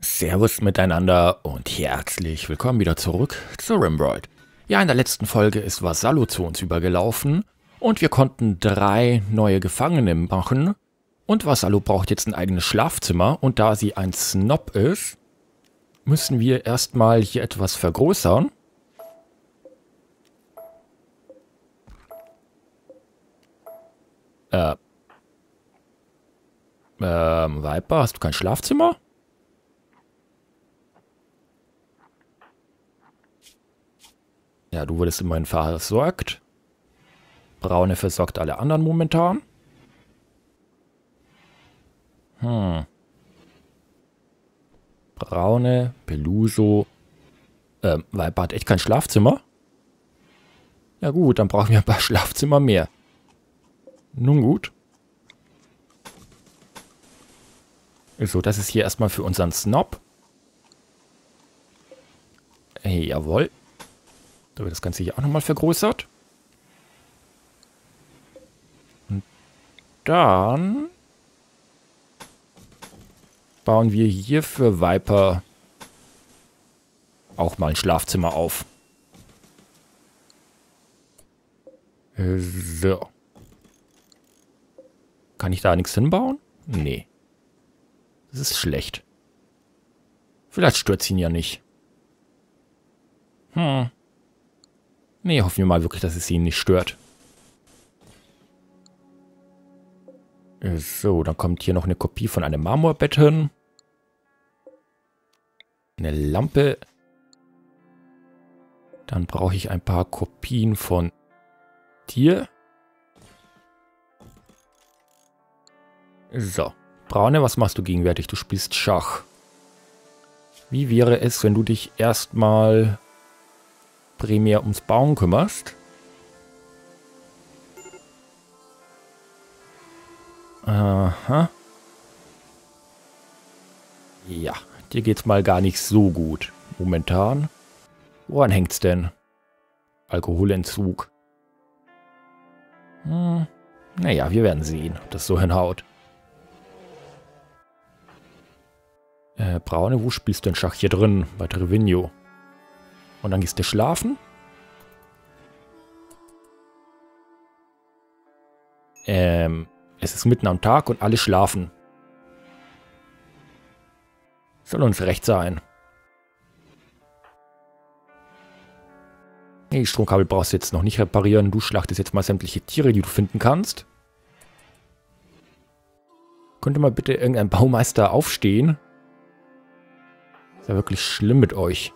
Servus miteinander und herzlich willkommen wieder zurück zu Rimworld. Ja, in der letzten Folge ist Vasallo zu uns übergelaufen und wir konnten 3 neue Gefangene machen. Und Vasallo braucht jetzt ein eigenes Schlafzimmer und da sie ein Snob ist, müssen wir erstmal hier etwas vergrößern. Viper, hast du kein Schlafzimmer? Ja, du wurdest immerhin versorgt. Braune versorgt alle anderen momentan. Braune, Peluso. Viper hat echt kein Schlafzimmer? Ja gut, dann brauchen wir ein paar Schlafzimmer mehr. Nun gut. So, das ist hier erstmal für unseren Snob. Hey, jawohl. Da wird das Ganze hier auch nochmal vergrößert. Und dann bauen wir hier für Viper auch mal ein Schlafzimmer auf. So. Kann ich da nichts hinbauen? Nee. Das ist schlecht. Vielleicht stört es ihn ja nicht. Nee, hoffen wir mal wirklich, dass es ihn nicht stört. So, dann kommt hier noch eine Kopie von einem Marmorbett hin. Eine Lampe. Dann brauche ich ein paar Kopien von dir. So. Braune, was machst du gegenwärtig? Du spielst Schach. Wie wäre es, wenn du dich erstmal primär ums Bauen kümmerst? Aha. Ja, dir geht's mal gar nicht so gut. Momentan. Woran hängt's denn? Alkoholentzug. Naja, wir werden sehen, ob das so hinhaut. Braune, wo spielst du denn Schach? Hier drin, bei Trevino. Und dann gehst du schlafen? Es ist mitten am Tag und alle schlafen. Soll uns recht sein. Nee, Stromkabel brauchst du jetzt noch nicht reparieren. Du schlachtest jetzt mal sämtliche Tiere, die du finden kannst. Könnte mal bitte irgendein Baumeister aufstehen? Ist ja wirklich schlimm mit euch.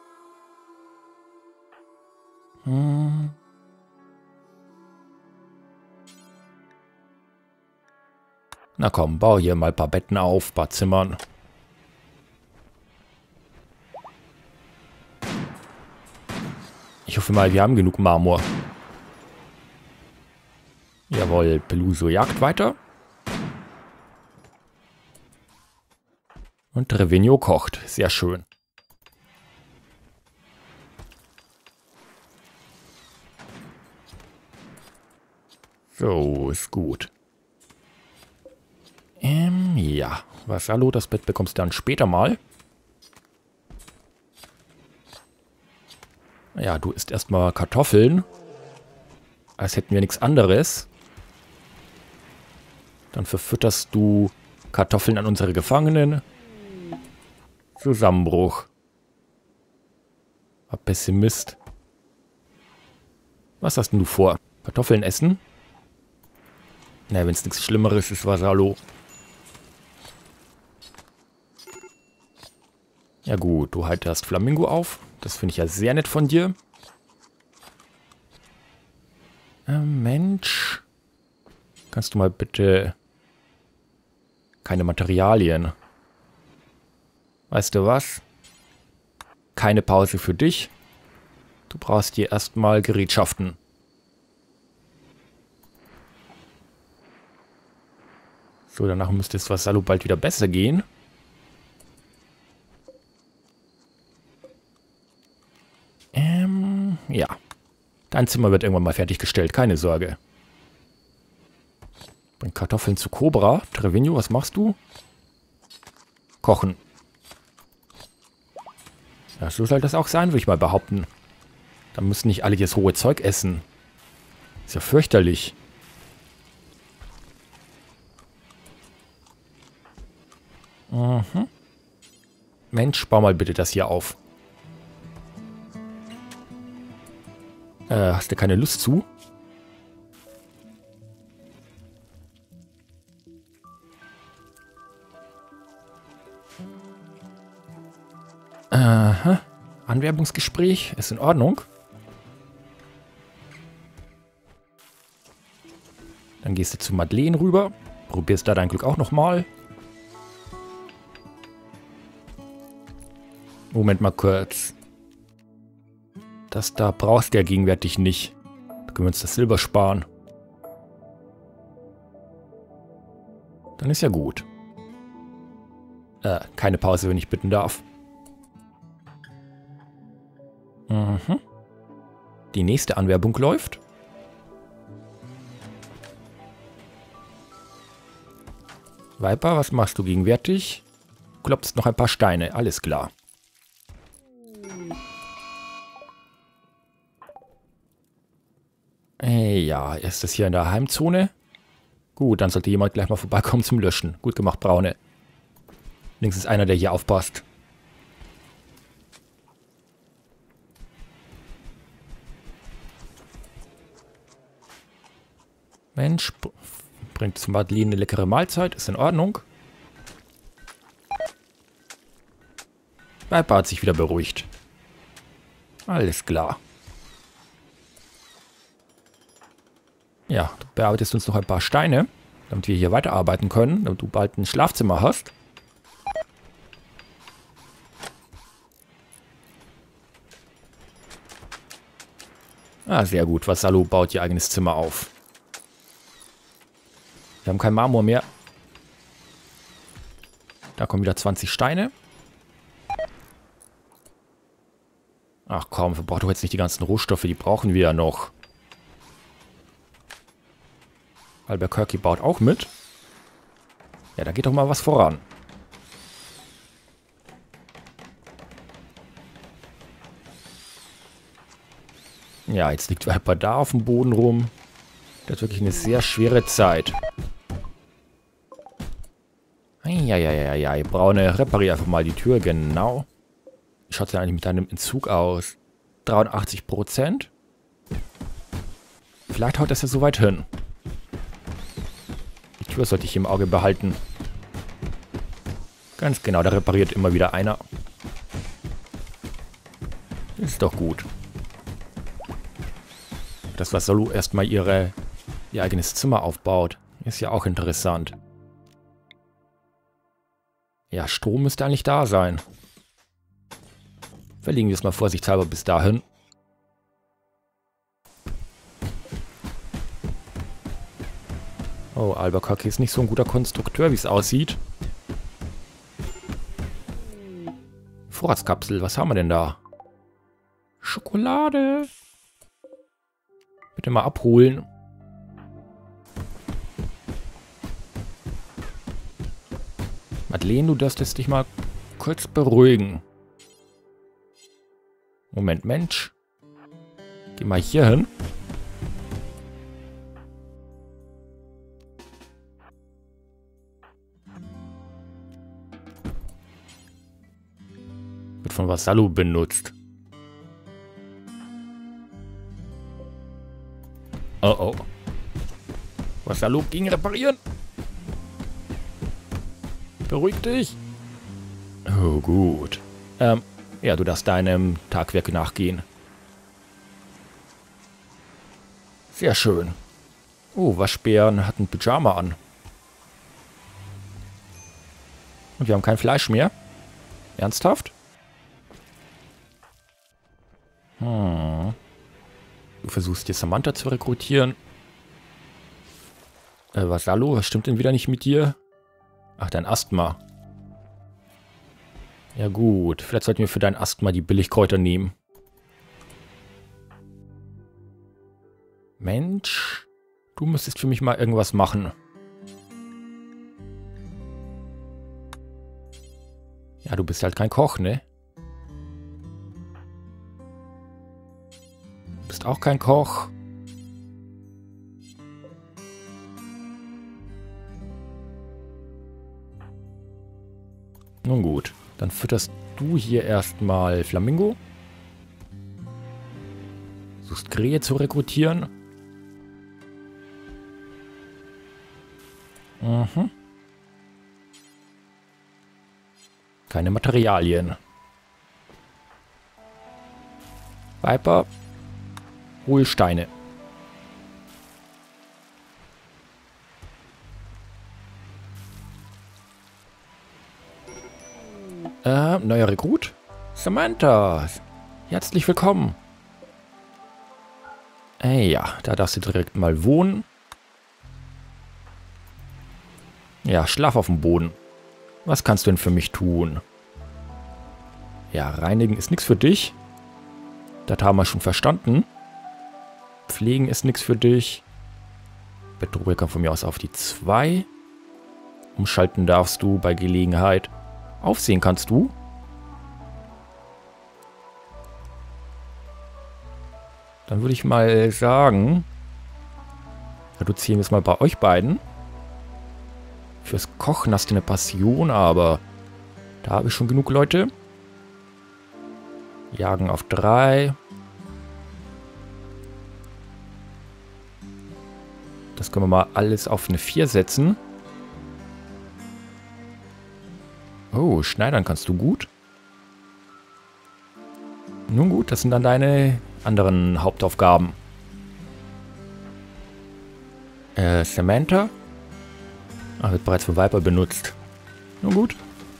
Na komm, bau hier mal ein paar Betten auf, ein paar Zimmern. Ich hoffe mal, wir haben genug Marmor. Jawohl, Peluso jagt weiter. Und Trevino kocht. Sehr schön. So, ist gut. Ja. Vasallo, das Bett bekommst du dann später mal. Ja, du isst erstmal Kartoffeln. Als hätten wir nichts anderes. Dann verfütterst du Kartoffeln an unsere Gefangenen. Zusammenbruch. War Pessimist. Was hast denn du vor? Kartoffeln essen? Na, wenn es nichts Schlimmeres ist, Vasallo. Ja gut, du heiterst Flamingo auf. Das finde ich ja sehr nett von dir. Mensch. Kannst du mal bitte... Keine Materialien. Weißt du was? Keine Pause für dich. Du brauchst hier erstmal Gerätschaften. So, danach müsste es Vasallo bald wieder besser gehen. Ja. Dein Zimmer wird irgendwann mal fertiggestellt, keine Sorge. Bring Kartoffeln zu Cobra. Trevino, was machst du? Kochen. Ja, so soll das auch sein, würde ich mal behaupten. Da müssen nicht alle das hohe Zeug essen. Ist ja fürchterlich. Mhm. Mensch, bau mal bitte das hier auf. Hast du keine Lust zu? Aha. Anwerbungsgespräch ist in Ordnung. Dann gehst du zu Madeleine rüber. Probierst da dein Glück auch nochmal. Moment mal kurz. Das da brauchst du ja gegenwärtig nicht. Da können wir uns das Silber sparen. Dann ist ja gut. Keine Pause, wenn ich bitten darf. Mhm. Die nächste Anwerbung läuft. Viper, was machst du gegenwärtig? Klopfst noch ein paar Steine, alles klar. Ja, ist das hier in der Heimzone? Gut, dann sollte jemand gleich mal vorbeikommen zum Löschen. Gut gemacht, Braune. Links ist einer, der hier aufpasst. Mensch, bringt zum Madeleine eine leckere Mahlzeit, ist in Ordnung. Viper hat sich wieder beruhigt. Alles klar. Ja, du bearbeitest uns noch ein paar Steine, damit wir hier weiterarbeiten können, damit du bald ein Schlafzimmer hast. Ah, sehr gut. Vasallo baut ihr eigenes Zimmer auf. Wir haben kein Marmor mehr. Da kommen wieder 20 Steine. Ach komm, wir brauchen doch jetzt nicht die ganzen Rohstoffe, die brauchen wir ja noch. Albuquerque baut auch mit. Ja, da geht doch mal was voran. Ja, jetzt liegt Viper da auf dem Boden rum. Das ist wirklich eine sehr schwere Zeit. Eieieiei, Braune, reparier einfach mal die Tür, genau. Wie schaut es denn eigentlich mit deinem Entzug aus? 83%? Vielleicht haut das ja so weit hin. Die Tür sollte ich im Auge behalten. Ganz genau, da repariert immer wieder einer. Ist doch gut. Dass Vasallo erstmal ihr eigenes Zimmer aufbaut. Ist ja auch interessant. Ja, Strom müsste eigentlich da sein. Verlegen wir es mal vorsichtshalber bis dahin. Oh, Albuquerque ist nicht so ein guter Konstrukteur, wie es aussieht. Vorratskapsel, was haben wir denn da? Schokolade. Bitte mal abholen. Madeleine, du darfst dich mal kurz beruhigen. Moment, Mensch. Geh mal hier hin. Wird von Vasallo benutzt. Oh oh. Vasallo ging reparieren. Beruhig dich. Oh, gut. Ja, du darfst deinem Tagwerk nachgehen. Sehr schön. Oh, Waschbären hat ein Pyjama an. Und wir haben kein Fleisch mehr. Ernsthaft? Du versuchst hier Samantha zu rekrutieren. Vasallo, was stimmt denn wieder nicht mit dir? Ach, dein Asthma. Ja gut, vielleicht sollten wir für dein Asthma die Billigkräuter nehmen. Mensch, du müsstest für mich mal irgendwas machen. Ja, du bist halt kein Koch, ne? bist auch kein Koch. Nun gut, dann fütterst du hier erstmal Flamingo. Versuchst Krähe zu rekrutieren. Mhm. Keine Materialien. Viper. Hol Steine. Neuer Rekrut. Samantha. Herzlich willkommen. Ja, da darfst du direkt mal wohnen. Ja, schlaf auf dem Boden. Was kannst du denn für mich tun? Ja, reinigen ist nichts für dich. Das haben wir schon verstanden. Pflegen ist nichts für dich. Bettruhe kann von mir aus auf die 2. Umschalten darfst du bei Gelegenheit. Aufsehen kannst du. Dann würde ich mal sagen, reduzieren wir es mal bei euch beiden. Fürs Kochen hast du eine Passion, aber da habe ich schon genug Leute. Jagen auf 3. Das können wir mal alles auf eine 4 setzen. Oh, schneidern kannst du gut. Nun gut, das sind dann deine anderen Hauptaufgaben. Samantha. Ah, wird bereits für Viper benutzt. Nun gut.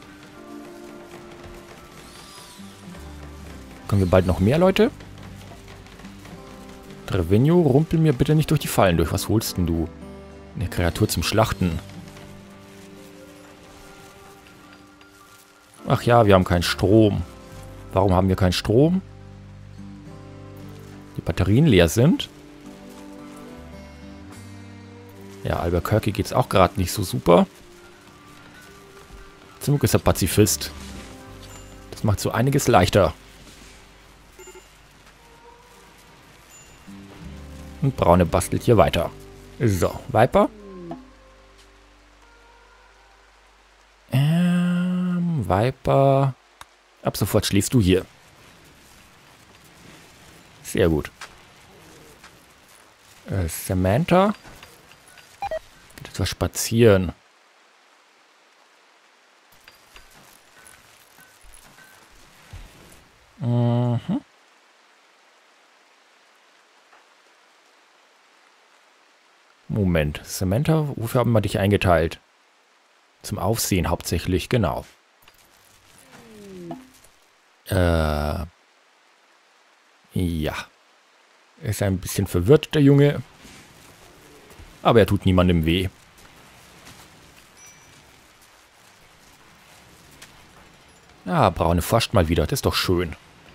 Können wir bald noch mehr Leute? Trevino, rumpel mir bitte nicht durch die Fallen durch. Was holst denn du? Eine Kreatur zum Schlachten. Ach ja, wir haben keinen Strom. Warum haben wir keinen Strom? Die Batterien leer sind. Ja, Albuquerque geht's auch gerade nicht so super. Zum Glück ist er Pazifist. Das macht so einiges leichter. Und Braune bastelt hier weiter. So, Viper. Viper. Ab sofort schläfst du hier. Sehr gut. Samantha. Geht etwas spazieren. Mhm. Moment. Samantha, wofür haben wir dich eingeteilt? Zum Aufsehen hauptsächlich, genau. Ja. Ist ein bisschen verwirrt, der Junge. Aber er tut niemandem weh. Ah, Braune forscht mal wieder. Das ist doch schön.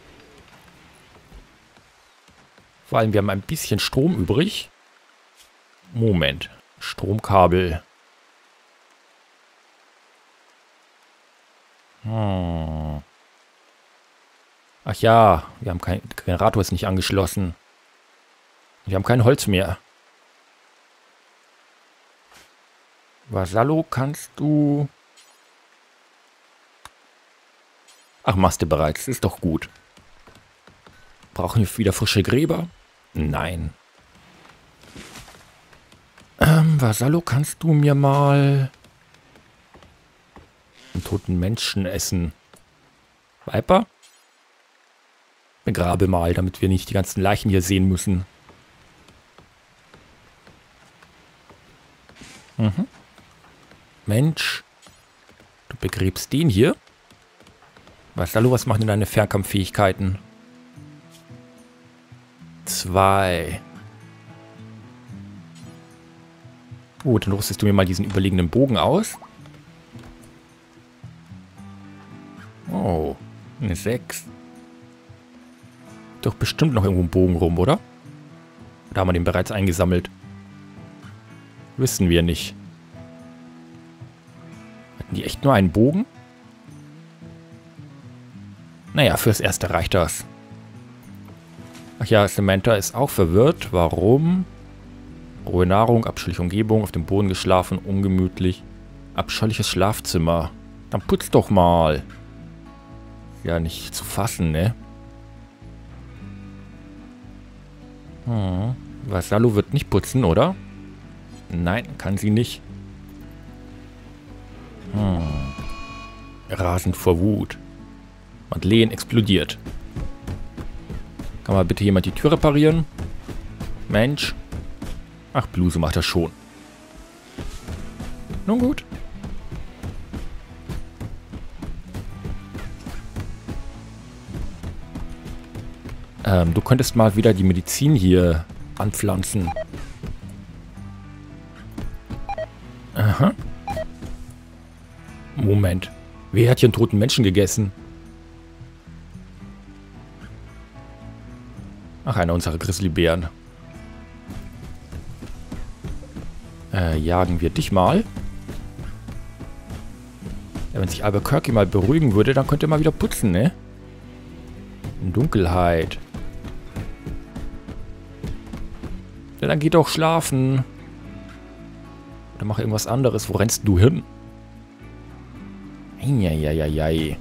Vor allem, wir haben ein bisschen Strom übrig. Moment. Stromkabel. Ach ja, wir haben kein Generator ist nicht angeschlossen. Wir haben kein Holz mehr. Vasallo, kannst du... Ach, machst du bereits. Ist doch gut. Brauchen wir wieder frische Gräber? Nein. Vasallo, kannst du mir mal... einen toten Menschen essen? Viper? Begrabe mal, damit wir nicht die ganzen Leichen hier sehen müssen. Mhm. Mensch. Du begräbst den hier? Vasallo, was machen denn deine Fernkampffähigkeiten? 2. Gut, dann rüstest du mir mal diesen überlegenen Bogen aus. Oh, eine 6. Doch bestimmt noch irgendwo ein Bogen rum, oder? Oder haben wir den bereits eingesammelt? Wissen wir nicht. Hatten die echt nur einen Bogen? Naja, fürs Erste reicht das. Ach ja, Samantha ist auch verwirrt. Warum? Rohe Nahrung, abscheuliche Umgebung, auf dem Boden geschlafen, ungemütlich. Abscheuliches Schlafzimmer. Dann putz doch mal. Ja, nicht zu fassen, ne? Vassallo wird nicht putzen, oder? Nein, kann sie nicht. Rasend vor Wut. Madeleine explodiert. Kann mal bitte jemand die Tür reparieren? Mensch. Ach, Bluse macht das schon. Nun gut. Du könntest mal wieder die Medizin hier anpflanzen. Aha. Moment. Wer hat hier einen toten Menschen gegessen? Ach, einer unserer Grizzlybären. Jagen wir dich mal. Ja, wenn sich Albuquerque mal beruhigen würde, dann könnte er mal wieder putzen, ne? In Dunkelheit. Ja, dann geh doch schlafen. Oder mach irgendwas anderes. Wo rennst du hin? Eieieiei.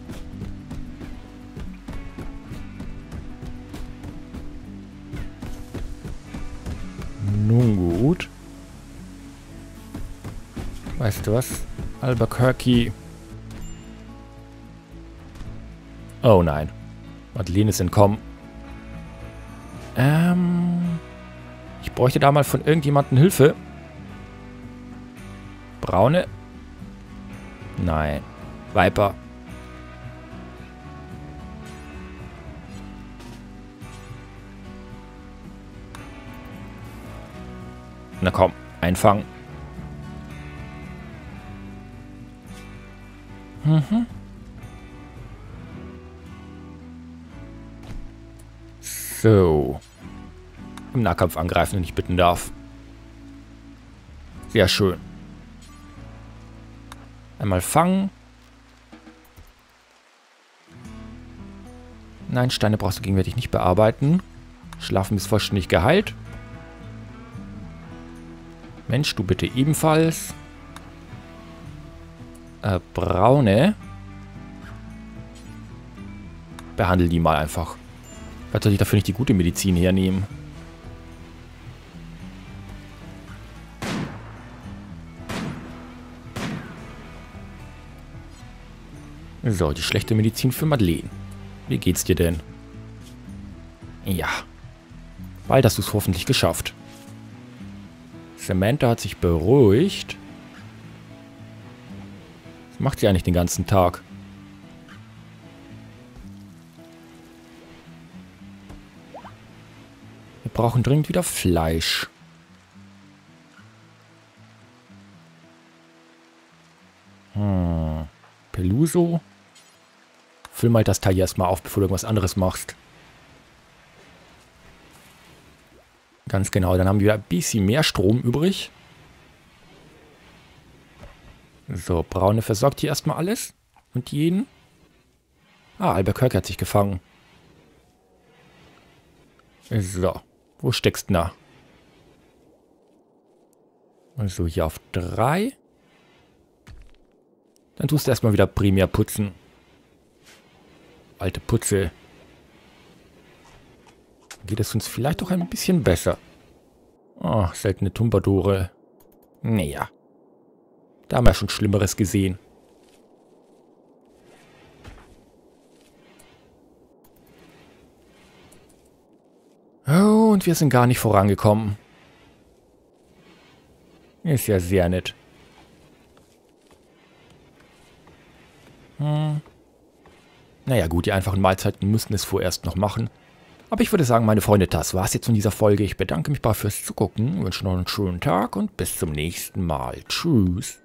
Nun gut. Weißt du was? Albuquerque. Oh nein. Madeleine ist entkommen. Ich bräuchte da mal von irgendjemandem Hilfe. Braune? Nein. Viper. Na komm, einfangen. So. Im Nahkampf angreifen, wenn ich bitten darf. Sehr schön. Einmal fangen. Nein, Steine brauchst du gegenwärtig nicht bearbeiten. Schlafen ist vollständig geheilt. Mensch, du bitte ebenfalls. Braune. Behandle die mal einfach. Vielleicht soll ich dafür nicht die gute Medizin hernehmen. So, die schlechte Medizin für Madeleine. Wie geht's dir denn? Ja. Bald hast du es hoffentlich geschafft. Samantha hat sich beruhigt. Was macht sie eigentlich den ganzen Tag? Wir brauchen dringend wieder Fleisch. Peluso. Füll mal das Teil erstmal auf, bevor du irgendwas anderes machst. Ganz genau, dann haben wir ein bisschen mehr Strom übrig. So, Braune versorgt hier erstmal alles. Und jeden. Ah, Albuquerque hat sich gefangen. So, wo steckst du da? Also hier auf 3. Dann tust du erstmal wieder primär putzen. Alte Putze. Geht es uns vielleicht doch ein bisschen besser. Oh, seltene Tumbadore. Naja. Da haben wir schon Schlimmeres gesehen. Oh, und wir sind gar nicht vorangekommen. Ist ja sehr nett. Naja gut, die einfachen Mahlzeiten müssten es vorerst noch machen. Aber ich würde sagen, meine Freunde, das war's jetzt von dieser Folge. Ich bedanke mich fürs Zugucken, wünsche noch einen schönen Tag und bis zum nächsten Mal. Tschüss.